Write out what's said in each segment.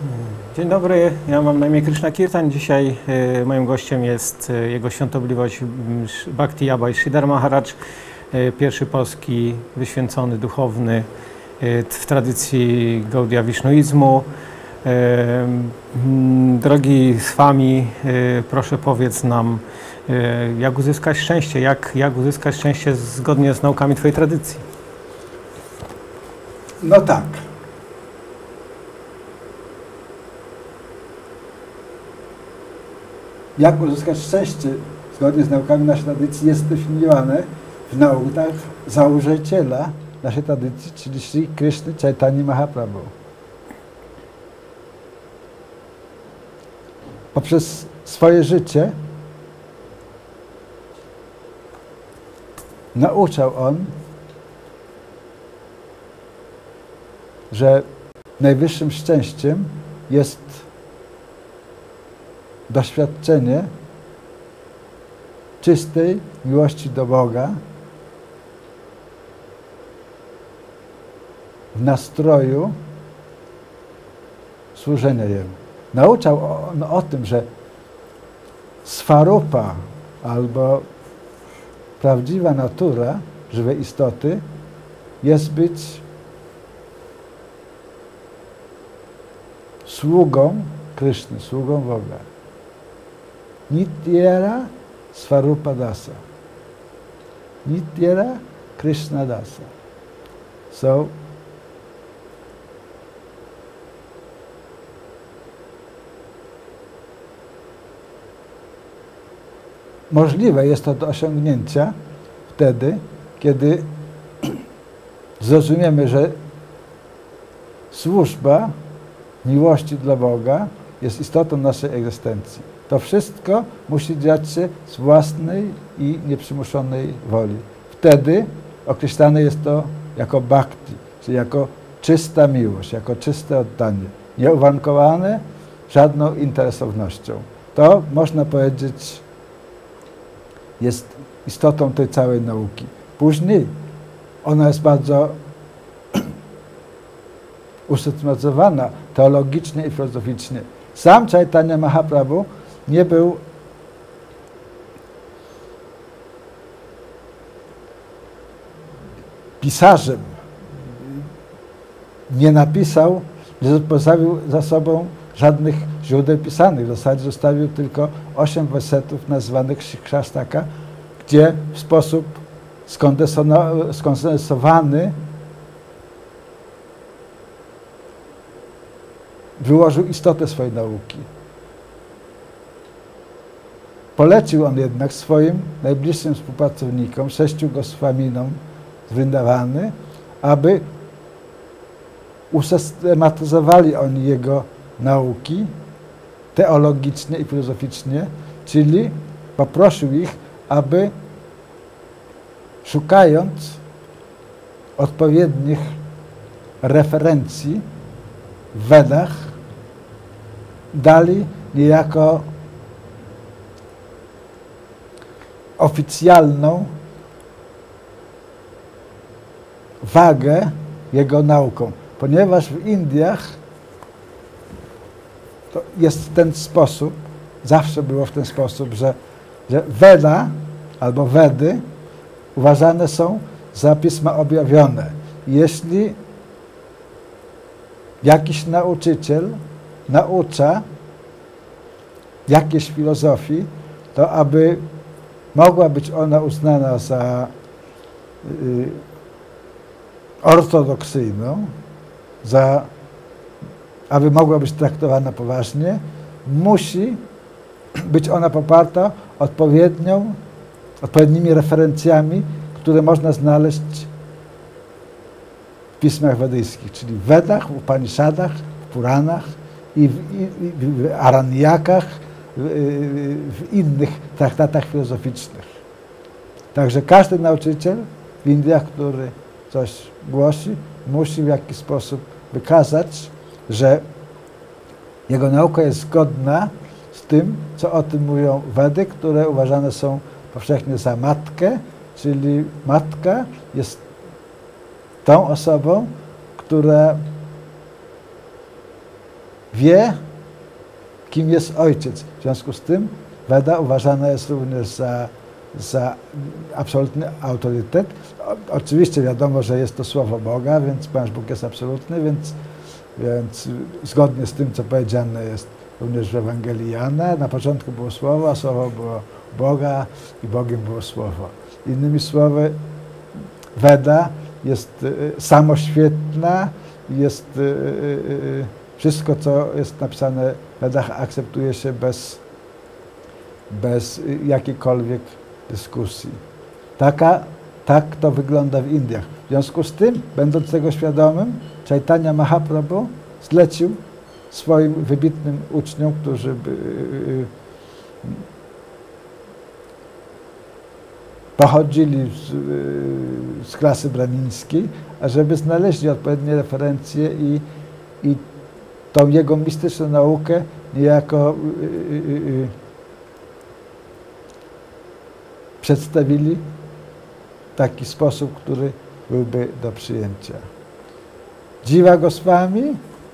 Dzień dobry, ja mam na imię Krishna Kirtan. Dzisiaj moim gościem jest Jego Świątobliwość Bhakti Abhay Sridhar Maharaj, pierwszy polski wyświęcony duchowny w tradycji Gaudiya Wisznuizmu. Drogi Swami, proszę powiedz nam, jak uzyskać szczęście, jak uzyskać szczęście zgodnie z naukami Twojej tradycji? No tak. Jak uzyskać szczęście zgodnie z naukami naszej tradycji jest definiowane w naukach założyciela naszej tradycji, czyli Sri Krishna Chaitanya Mahaprabhu. Poprzez swoje życie nauczał on, że najwyższym szczęściem jest doświadczenie czystej miłości do Boga w nastroju służenia Jemu. Nauczał on o tym, że swarupa albo prawdziwa natura żywej istoty jest być sługą Kryszny, sługą Boga. Nityera Svarupa Dasa. Nityera Krishna Dasa. So, możliwe jest to do osiągnięcia wtedy, kiedy zrozumiemy, że służba miłości dla Boga jest istotą naszej egzystencji. To wszystko musi dziać się z własnej i nieprzymuszonej woli. Wtedy określane jest to jako bhakti, czyli jako czysta miłość, jako czyste oddanie, nieuwarunkowane żadną interesownością. To, można powiedzieć, jest istotą tej całej nauki. Później ona jest bardzo usystematyzowana teologicznie i filozoficznie. Sam Chaitanya Mahaprabhu nie był pisarzem. Nie napisał, nie pozostawił za sobą żadnych źródeł pisanych. W zasadzie zostawił tylko 8 wersetów nazwanych Shikshastaka, gdzie w sposób skondensowany wyłożył istotę swojej nauki. Polecił on jednak swoim najbliższym współpracownikom, 6 Goswaminom z Vrindavany, aby usystematyzowali oni jego nauki teologicznie i filozoficznie, czyli poprosił ich, aby szukając odpowiednich referencji w Wedach dali niejako oficjalną wagę jego nauką, ponieważ w Indiach to jest w ten sposób, zawsze było w ten sposób, że Veda albo Vedy uważane są za pisma objawione. Jeśli jakiś nauczyciel naucza jakiejś filozofii, to aby mogła być ona uznana za ortodoksyjną, aby mogła być traktowana poważnie, musi być ona poparta odpowiednimi referencjami, które można znaleźć w pismach wedyjskich, czyli w Wedach, w Upanishadach, w Puranach i w Aranjakach, w innych traktatach filozoficznych. Także każdy nauczyciel w Indiach, który coś głosi, musi w jakiś sposób wykazać, że jego nauka jest zgodna z tym, co o tym mówią Wedy, które uważane są powszechnie za matkę, czyli matka jest tą osobą, która wie, kim jest ojciec. W związku z tym Weda uważana jest również za absolutny autorytet. Oczywiście wiadomo, że jest to słowo Boga, więc ponieważ Bóg jest absolutny, więc zgodnie z tym, co powiedziane jest również w Ewangelii Jana, na początku było słowo, a słowo było Boga i Bogiem było słowo. Innymi słowy, Weda jest samoświetna, jest wszystko, co jest napisane w Wedach, akceptuje się bez jakiejkolwiek dyskusji. Tak to wygląda w Indiach. W związku z tym, będąc tego świadomym, Chaitanya Mahaprabhu zlecił swoim wybitnym uczniom, którzy pochodzili z klasy brahmińskiej, ażeby znaleźli odpowiednie referencje i tą jego mistyczną naukę niejako przedstawili w taki sposób, który byłby do przyjęcia. Jiva Goswami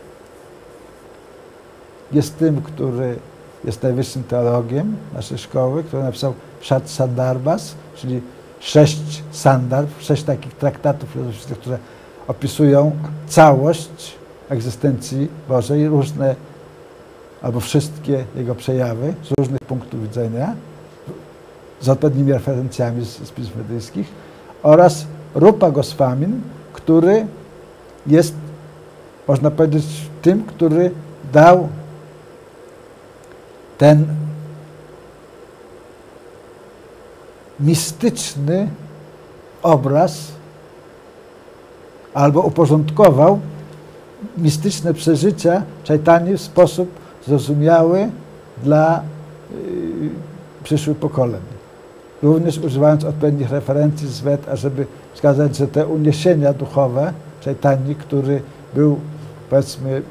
jest tym, który jest najwyższym teologiem naszej szkoły, który napisał Shat Sandarbhas, czyli 6 sandarbh, 6 takich traktatów filozoficznych, które opisują całość egzystencji Bożej, różne albo wszystkie jego przejawy z różnych punktów widzenia, z odpowiednimi referencjami z pism wedyjskich, oraz Rupa Goswamin, który jest, można powiedzieć, tym, który dał ten mistyczny obraz albo uporządkował mistyczne przeżycia Chaitani w sposób zrozumiały dla przyszłych pokoleń. Również używając odpowiednich referencji z Ved, ażeby wskazać, że te uniesienia duchowe Chaitani, który był, powiedzmy,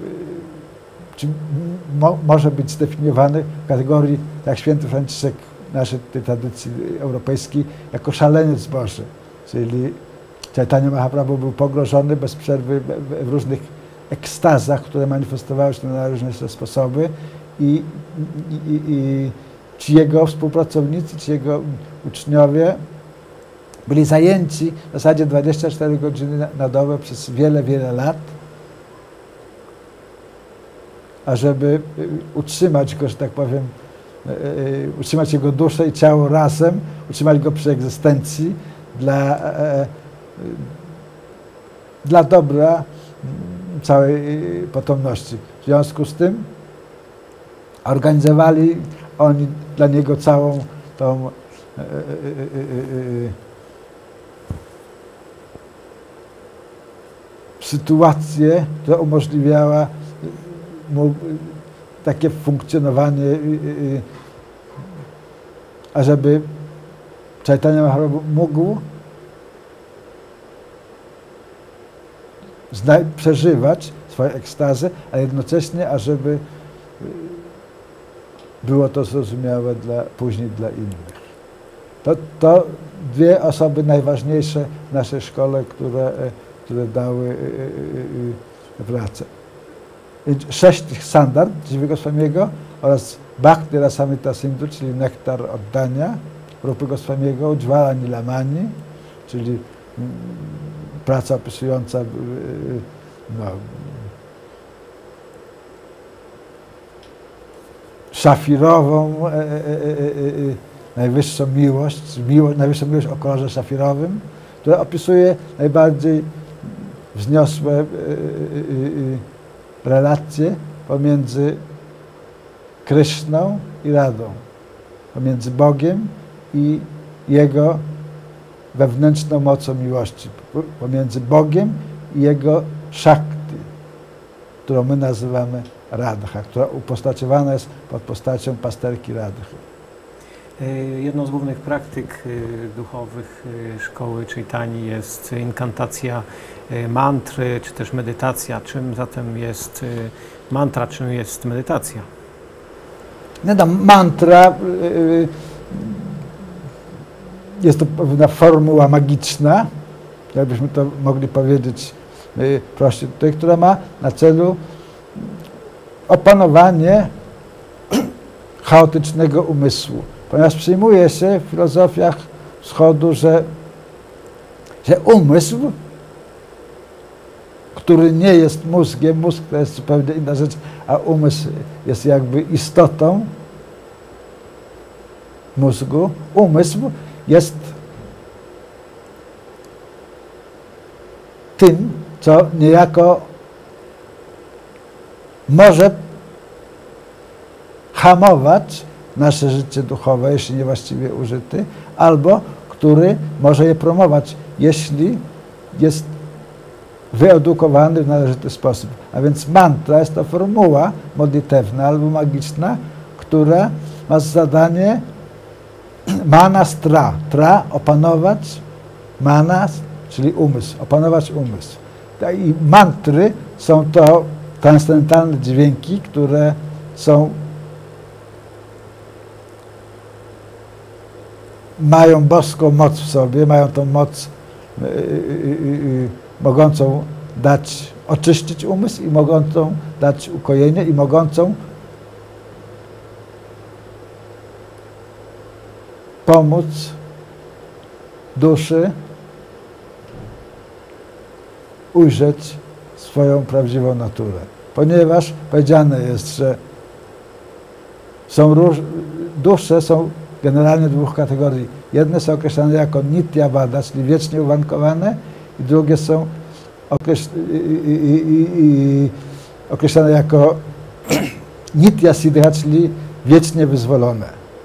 może być zdefiniowany w kategorii, tak święty Franciszek naszej tej tradycji europejskiej, jako szaleniec Boży. Czyli Chaitanya Mahaprabhu był pogrążony bez przerwy w różnych ekstazach, które manifestowały się na różne sposoby i ci jego współpracownicy, ci jego uczniowie byli zajęci w zasadzie 24 godziny na dobę przez wiele, wiele lat, ażeby utrzymać go, że tak powiem, utrzymać jego duszę i ciało razem, utrzymać go przy egzystencji dla dobra całej potomności. W związku z tym organizowali oni dla niego całą tą sytuację, która umożliwiała mu takie funkcjonowanie, ażeby Chaitanya Mahaprabhu mógł przeżywać swoje ekstazy, a jednocześnie, ażeby było to zrozumiałe później dla innych. To dwie osoby najważniejsze w naszej szkole, które dały pracę. 6 tych sandarbh Jivy Goswamiego oraz Bhakti Rasamrita Sindhu, czyli nektar oddania Rupy Goswamiego, Ujjvala Nilamani, czyli praca opisująca szafirową, najwyższą miłość o kolorze szafirowym, która opisuje najbardziej wzniosłe relacje pomiędzy Kryszną i Radą, pomiędzy Bogiem i Jego wewnętrzną mocą miłości, pomiędzy Bogiem i Jego Shakti, którą my nazywamy Radha, która upostaciowana jest pod postacią pasterki Radhy. Jedną z głównych praktyk duchowych szkoły Chaitani jest inkantacja mantry, czy też medytacja. Czym zatem jest mantra, czym jest medytacja? Mantra jest to pewna formuła magiczna, jakbyśmy to mogli powiedzieć prościej tutaj, która ma na celu opanowanie chaotycznego umysłu. Ponieważ przyjmuje się w filozofiach wschodu, że umysł, który nie jest mózgiem, mózg to jest zupełnie inna rzecz, a umysł jest jakby istotą mózgu. Umysł jest tym, co niejako może hamować nasze życie duchowe, jeśli niewłaściwie użyty, albo który może je promować, jeśli jest wyedukowany w należyty sposób. A więc mantra jest to formuła modlitewna albo magiczna, która ma zadanie manas tra. Tra opanować, manas, czyli umysł, opanować umysł. I mantry są to transcendentalne dźwięki, które mają boską moc w sobie, mają tą moc mogącą oczyścić umysł i mogącą dać ukojenie i mogącą pomóc duszy ujrzeć swoją prawdziwą naturę. Ponieważ powiedziane jest, że dusze są generalnie dwóch kategorii. Jedne są określane jako nitya vada, czyli wiecznie uwarunkowane, i drugie są określane jako nitya siddha, czyli wiecznie wyzwolone.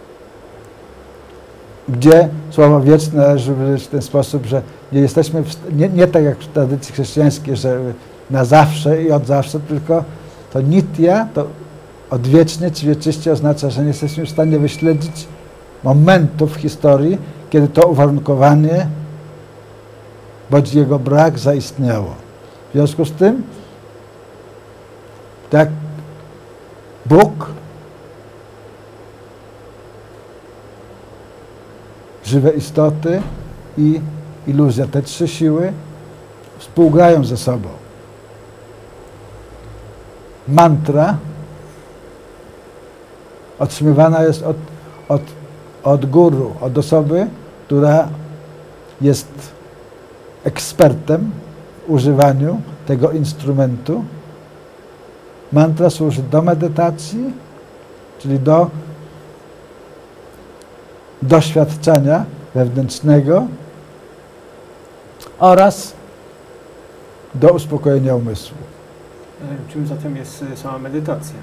Gdzie słowo wieczne należy użyć w ten sposób, że nie jesteśmy, nie tak jak w tradycji chrześcijańskiej, że na zawsze i od zawsze, tylko to nitya, to odwiecznie czy wieczyście oznacza, że nie jesteśmy w stanie wyśledzić momentów w historii, kiedy to uwarunkowanie bądź jego brak zaistniało. W związku z tym, tak Bóg, żywe istoty i iluzja, te trzy siły współgrają ze sobą. Mantra otrzymywana jest od guru, od osoby, która jest ekspertem w używaniu tego instrumentu. Mantra służy do medytacji, czyli do doświadczenia wewnętrznego oraz do uspokojenia umysłu. Czym zatem jest sama medytacja?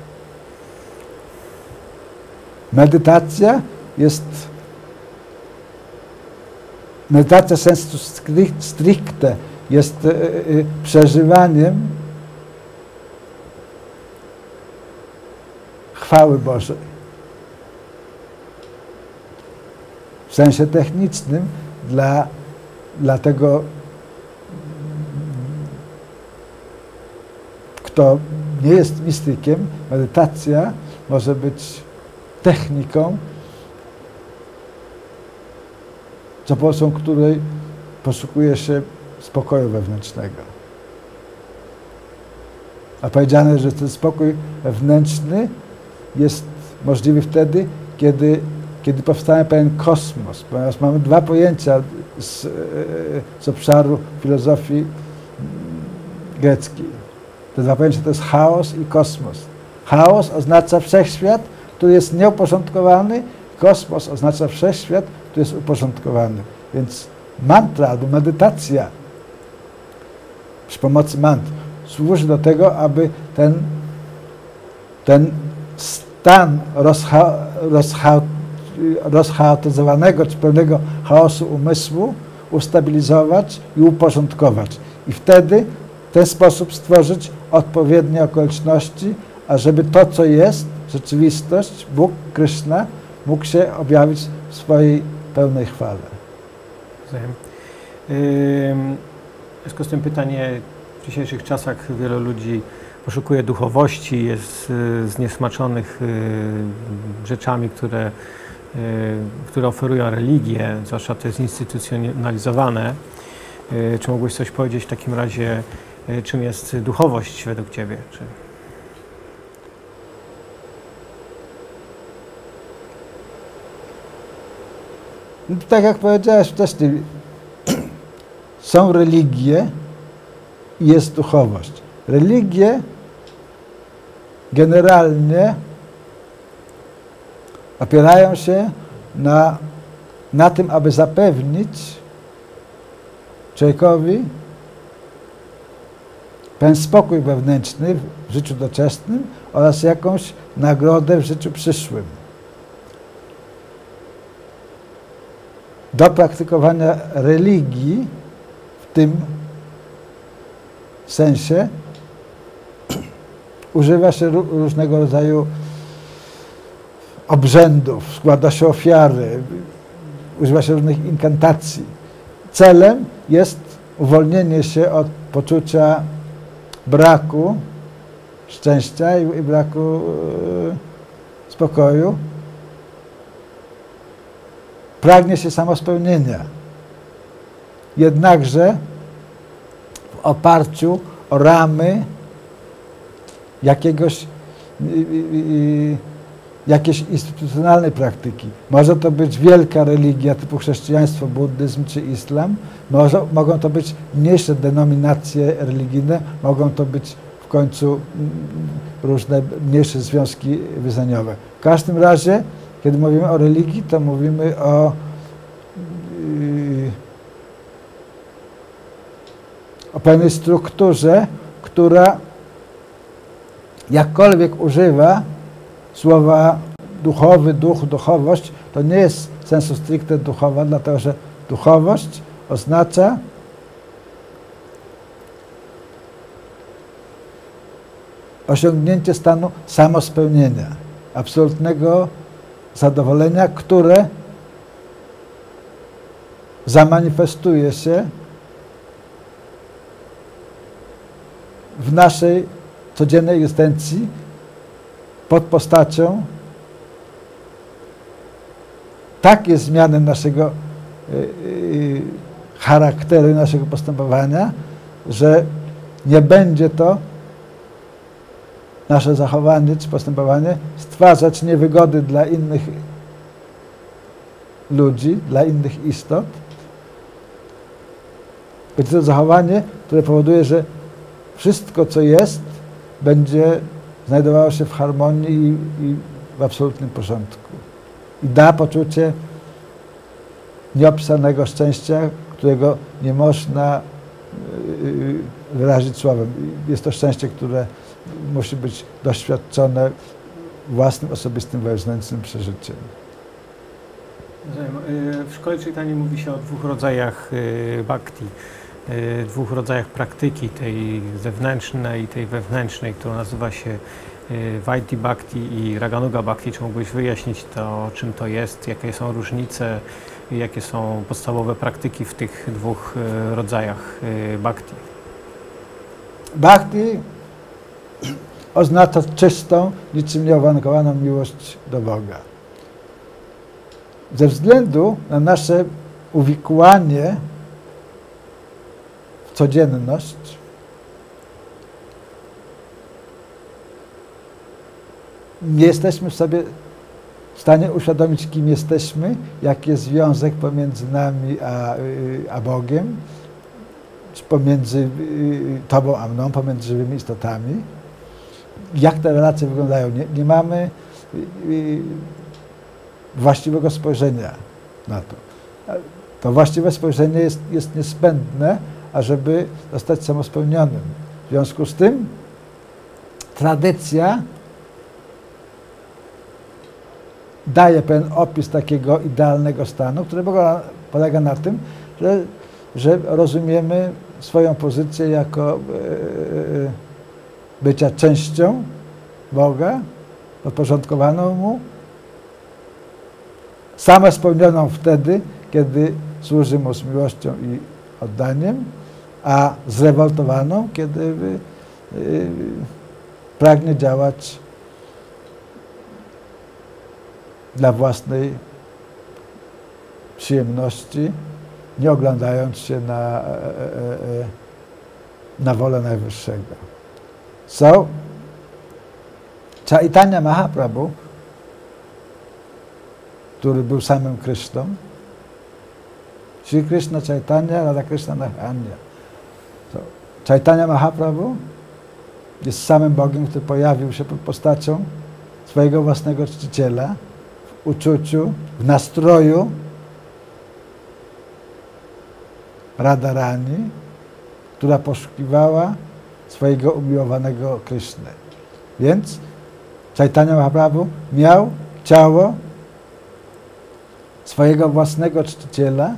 Medytacja sensu stricte jest przeżywaniem chwały Bożej. W sensie technicznym dla tego, kto nie jest mistykiem, medytacja może być techniką, za pomocą której poszukuje się spokoju wewnętrznego. A powiedziane, że ten spokój wewnętrzny jest możliwy wtedy, kiedy powstaje pewien kosmos, ponieważ mamy dwa pojęcia z obszaru filozofii greckiej. Te dwa pojęcia to jest chaos i kosmos. Chaos oznacza wszechświat, który jest nieuporządkowany, kosmos oznacza wszechświat, który jest uporządkowany. Więc mantra albo medytacja przy pomocy mantr służy do tego, aby ten stan rozchaotyzowanego czy pełnego chaosu umysłu ustabilizować i uporządkować. I wtedy w ten sposób stworzyć odpowiednie okoliczności, ażeby to, co jest, rzeczywistość, Bóg, Kryszna, mógł się objawić w swojej pełnej chwale. W związku z tym pytanie, w dzisiejszych czasach wielu ludzi poszukuje duchowości, jest zniesmaczonych rzeczami, które oferują religię, zwłaszcza to jest instytucjonalizowane. Czy mógłbyś coś powiedzieć w takim razie, czym jest duchowość według Ciebie? Tak jak powiedziałeś wcześniej, są religie i jest duchowość. Religie generalnie opierają się na tym, aby zapewnić człowiekowi pewien spokój wewnętrzny w życiu doczesnym oraz jakąś nagrodę w życiu przyszłym. Do praktykowania religii w tym sensie używa się różnego rodzaju obrzędów, składa się ofiary, używa się różnych inkantacji. Celem jest uwolnienie się od poczucia braku szczęścia i braku spokoju. Pragnie się samospełnienia. Jednakże w oparciu o ramy jakiejś instytucjonalnej praktyki. Może to być wielka religia typu chrześcijaństwo, buddyzm czy islam. Mogą to być mniejsze denominacje religijne, mogą to być w końcu różne mniejsze związki wyznaniowe. W każdym razie, kiedy mówimy o religii, to mówimy o pewnej strukturze, która jakkolwiek używa słowa duchowy, duch, duchowość, to nie jest sensu stricte duchowa, dlatego że duchowość oznacza osiągnięcie stanu samospełnienia, absolutnego zadowolenia, które zamanifestuje się w naszej codziennej egzystencji pod postacią takiej zmiany naszego charakteru i naszego postępowania, że nie będzie to nasze zachowanie czy postępowanie stwarzać niewygody dla innych ludzi, dla innych istot. Będzie to zachowanie, które powoduje, że wszystko, co jest, będzie znajdowało się w harmonii i w absolutnym porządku. I da poczucie nieopisanego szczęścia, którego nie można wyrazić słowem. Jest to szczęście, które musi być doświadczone własnym, osobistym, wewnętrznym przeżyciem. W szkole Chaitanya mówi się o dwóch rodzajach bhakti, dwóch rodzajach praktyki, tej zewnętrznej i tej wewnętrznej, która nazywa się Vaidhi Bhakti i Raganuga Bhakti. Czy mógłbyś wyjaśnić to, czym to jest, jakie są różnice, jakie są podstawowe praktyki w tych dwóch rodzajach bhakti? Bhakti oznacza czystą, niczym nieowarunkowaną miłość do Boga. Ze względu na nasze uwikłanie w codzienność, nie jesteśmy sobie w stanie uświadomić, kim jesteśmy, jaki jest związek pomiędzy nami a Bogiem, czy pomiędzy Tobą a mną, pomiędzy żywymi istotami. Jak te relacje wyglądają? Nie mamy właściwego spojrzenia na to. To właściwe spojrzenie jest niezbędne, ażeby zostać samospełnionym. W związku z tym tradycja daje pewien opis takiego idealnego stanu, który polega na tym, że rozumiemy swoją pozycję jako bycia częścią Boga, podporządkowaną Mu, samospełnioną wtedy, kiedy służy Mu z miłością i oddaniem, a zrewoltowaną, kiedy pragnie działać dla własnej przyjemności, nie oglądając się na wolę Najwyższego. So, Chaitanya Mahaprabhu, który był samym Kryszną, Shri Krishna Chaitanya, Radha Krishna Nahanya. Chaitanya Mahaprabhu jest samym Bogiem, który pojawił się pod postacią swojego własnego czciciela w uczuciu, w nastroju Radharani, która poszukiwała swojego umiłowanego Kryszny. Więc Chaitanya Mahaprabhu miał ciało swojego własnego czciciela,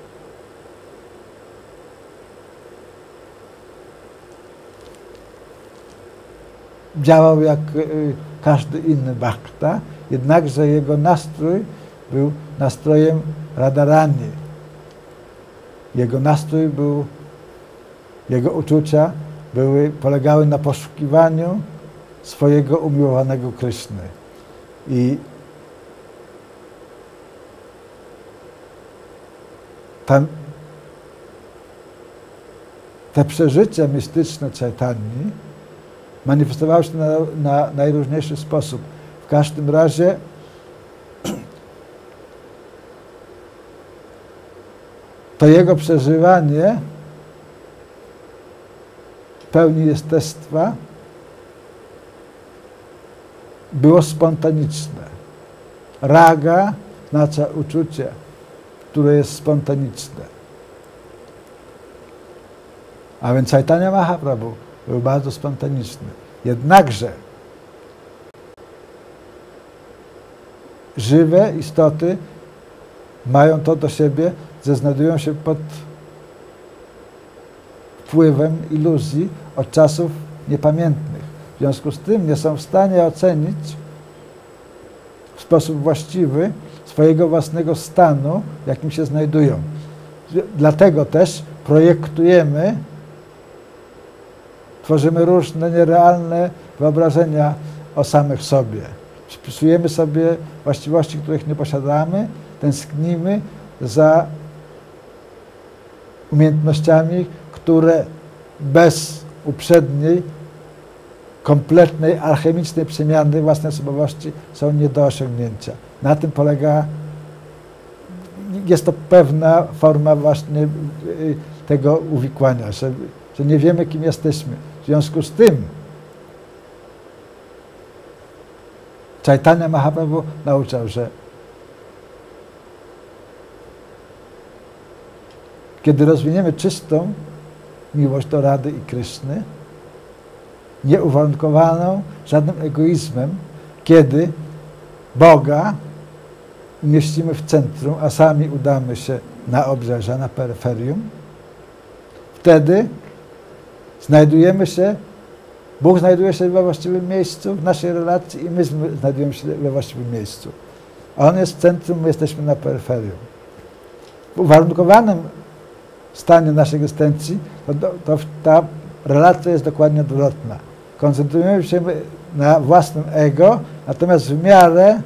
działał jak każdy inny bhakta, jednakże jego nastrój był nastrojem Radharani. Jego nastrój był, jego uczucia polegały na poszukiwaniu swojego umiłowanego Kryszny. I te przeżycia mistyczne Chaitani manifestowały się na najróżniejszy sposób. W każdym razie to jego przeżywanie pełni jestestwa było spontaniczne. Raga oznacza uczucie, które jest spontaniczne. A więc Chaitanya Mahaprabhu był bardzo spontaniczny. Jednakże żywe istoty mają to do siebie, że znajdują się pod wpływem iluzji od czasów niepamiętnych. W związku z tym nie są w stanie ocenić w sposób właściwy swojego własnego stanu, w jakim się znajdują. Dlatego też projektujemy, tworzymy różne nierealne wyobrażenia o samych sobie. Przypisujemy sobie właściwości, których nie posiadamy, tęsknimy za umiejętnościami, które bez uprzedniej, kompletnej, alchemicznej przemiany własnej osobowości są nie do osiągnięcia. Na tym polega, jest to pewna forma właśnie tego uwikłania, że nie wiemy, kim jesteśmy. W związku z tym Chaitanya Mahaprabhu nauczał, że kiedy rozwiniemy czystą miłość do Rady i Kryszny, nieuwarunkowaną żadnym egoizmem, kiedy Boga umieścimy w centrum, a sami udamy się na obrzeża, na peryferium, wtedy Bóg znajduje się we właściwym miejscu w naszej relacji i my znajdujemy się we właściwym miejscu. A On jest w centrum, my jesteśmy na peryferium. W uwarunkowanym stanie naszej egzystencji to ta relacja jest dokładnie odwrotna. Koncentrujemy się na własnym ego, natomiast w miarę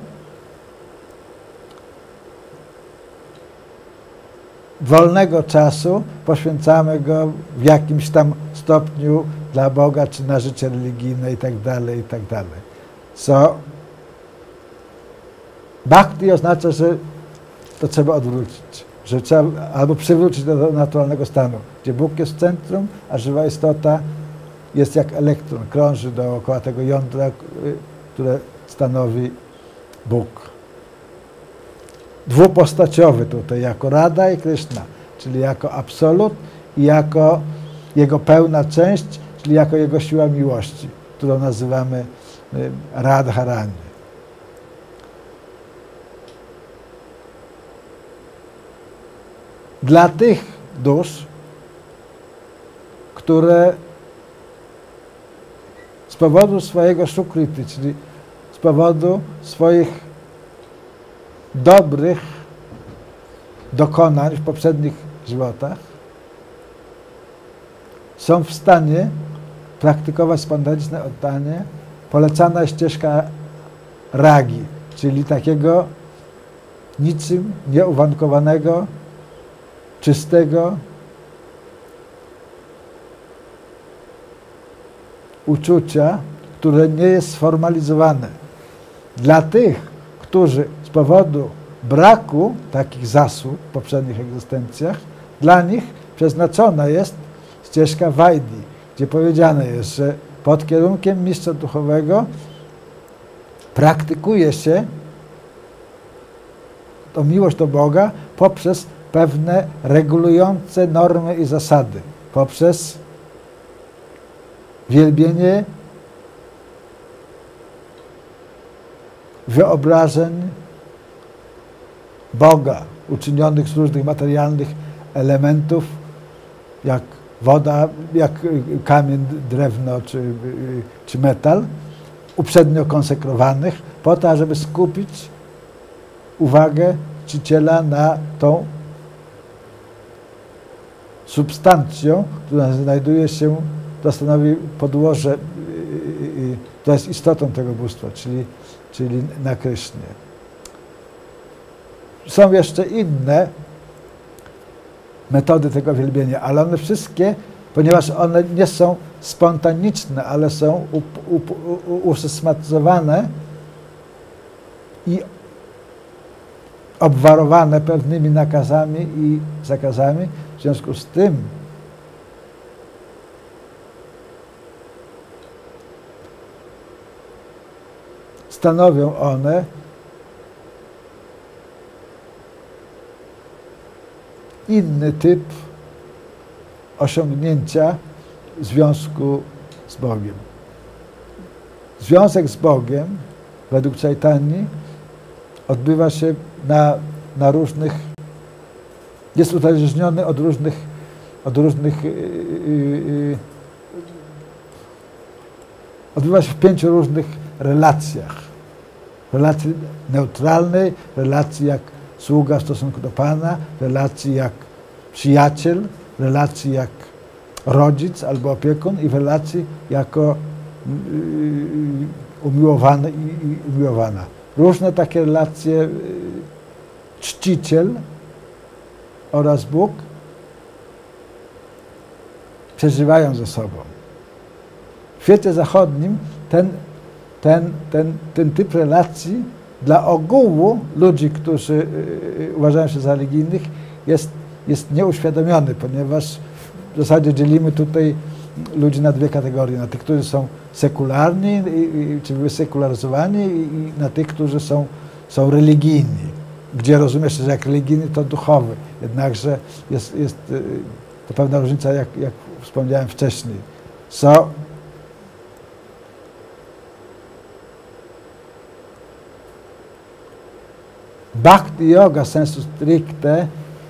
wolnego czasu poświęcamy go w jakimś tam stopniu dla Boga, czy na życie religijne itd. Co bhakti oznacza, że to trzeba odwrócić, że trzeba albo przywrócić do naturalnego stanu, gdzie Bóg jest w centrum, a żywa istota jest jak elektron, krąży dookoła tego jądra, które stanowi Bóg. Dwupostaciowy tutaj, jako Radha i Kryszna, czyli jako absolut i jako jego pełna część, czyli jako jego siła miłości, którą nazywamy Radharani. Dla tych dusz, które z powodu swojego szukrity, czyli z powodu swoich dobrych dokonań w poprzednich żywotach, są w stanie praktykować spontaniczne oddanie, polecana jest ścieżka ragi, czyli takiego niczym nieuwarunkowanego, czystego uczucia, które nie jest sformalizowane. Dla tych, którzy z powodu braku takich zasług w poprzednich egzystencjach, dla nich przeznaczona jest ścieżka Vajdi, gdzie powiedziane jest, że pod kierunkiem mistrza duchowego praktykuje się tą miłość do Boga poprzez pewne regulujące normy i zasady, poprzez wielbienie wyobrażeń Boga, uczynionych z różnych materialnych elementów, jak woda, jak kamień, drewno czy metal, uprzednio konsekrowanych, po to, żeby skupić uwagę czciciela na tą substancją, która znajduje się, to stanowi podłoże, to jest istotą tego bóstwa, czyli na Krysznie. Są jeszcze inne metody tego wielbienia, ale one wszystkie, ponieważ one nie są spontaniczne, ale są usystematyzowane i obwarowane pewnymi nakazami i zakazami, w związku z tym stanowią one inny typ osiągnięcia związku z Bogiem. Związek z Bogiem, według Czajtani, odbywa się na różnych, jest uzależniony od różnych odbywa się w 5 różnych relacjach. Relacji neutralnej, relacji jak sługa w stosunku do Pana, relacji jak przyjaciel, relacji jak rodzic albo opiekun i w relacji jako umiłowany i umiłowana. Różne takie relacje czciciel oraz Bóg przeżywają ze sobą. W świecie zachodnim ten typ relacji dla ogółu ludzi, którzy uważają się za religijnych, jest nieuświadomiony, ponieważ w zasadzie dzielimy tutaj ludzi na 2 kategorie. Na tych, którzy są sekularni, czy wysekularyzowani i na tych, którzy są religijni. Gdzie rozumiesz, że jak religijny to duchowy. Jednakże jest to pewna różnica, jak wspomniałem wcześniej. Bhakti yoga sensu stricte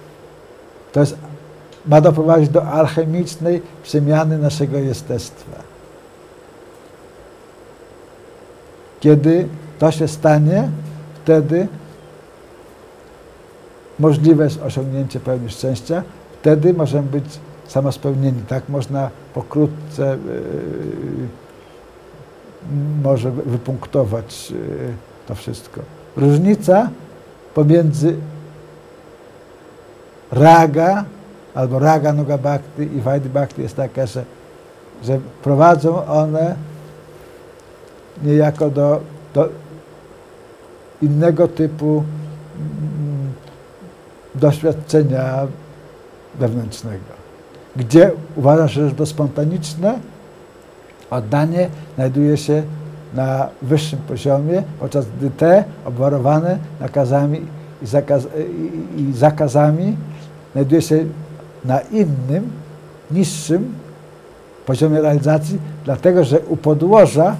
ma doprowadzić do alchemicznej przemiany naszego jestestwa. Kiedy to się stanie, wtedy możliwe jest osiągnięcie pełni szczęścia, wtedy możemy być samospełnieni. Tak można pokrótce może wypunktować to wszystko. Różnica pomiędzy raga albo raga nuga bhakti i vaidhi bhakti jest taka, że prowadzą one niejako do innego typu doświadczenia wewnętrznego, gdzie uważam się, że to spontaniczne oddanie znajduje się na wyższym poziomie, podczas gdy te obwarowane nakazami i zakazami znajduje się na innym, niższym poziomie realizacji, dlatego że u podłoża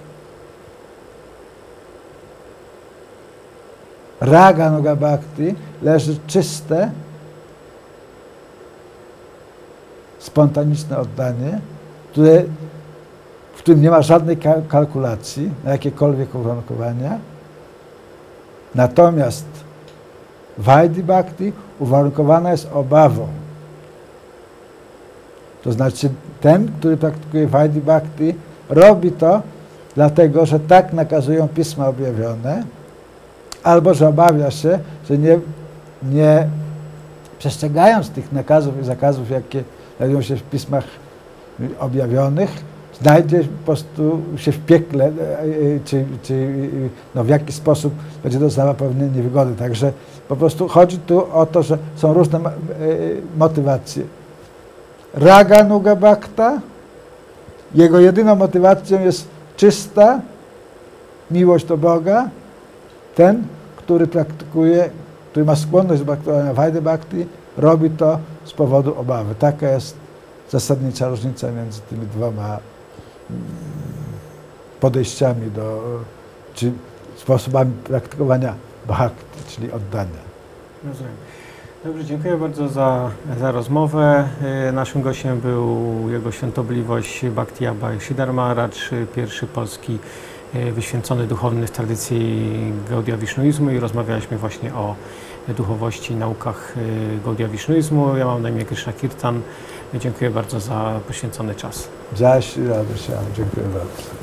raga nuga bhakti leży czyste, spontaniczne oddanie, w którym nie ma żadnej kalkulacji, na jakiekolwiek uwarunkowania. Natomiast vaidhi bhakti uwarunkowana jest obawą. To znaczy ten, który praktykuje vaidhi bhakti, robi to dlatego, że tak nakazują pisma objawione, albo że obawia się, że nie przestrzegając tych nakazów i zakazów, jakie znajdują się w pismach objawionych, znajdzie po prostu się w piekle, czy no w jaki sposób będzie dostała pewne niewygody. Także po prostu chodzi tu o to, że są różne motywacje. Raga Nuga Bhakta, jego jedyną motywacją jest czysta miłość do Boga. Ten, który praktykuje, który ma skłonność do praktykowania Vaidya Bhakti, robi to z powodu obawy. Taka jest zasadnicza różnica między tymi dwoma podejściami czy sposobami praktykowania bhakti, czyli oddania. Rozumiem. Dobrze, dziękuję bardzo za rozmowę. Naszym gościem był Jego Świątobliwość Bhakti Abhay Sridhar Maharaj, pierwszy polski wyświęcony duchowny z tradycji Gaudiya Wisznuizmu i rozmawialiśmy właśnie o duchowości i naukach Gaudiya Wisznuizmu. Ja mam na imię Krishna Kirtan. Dziękuję bardzo za poświęcony czas. Jai Shri Radha Shyam. Dziękuję bardzo.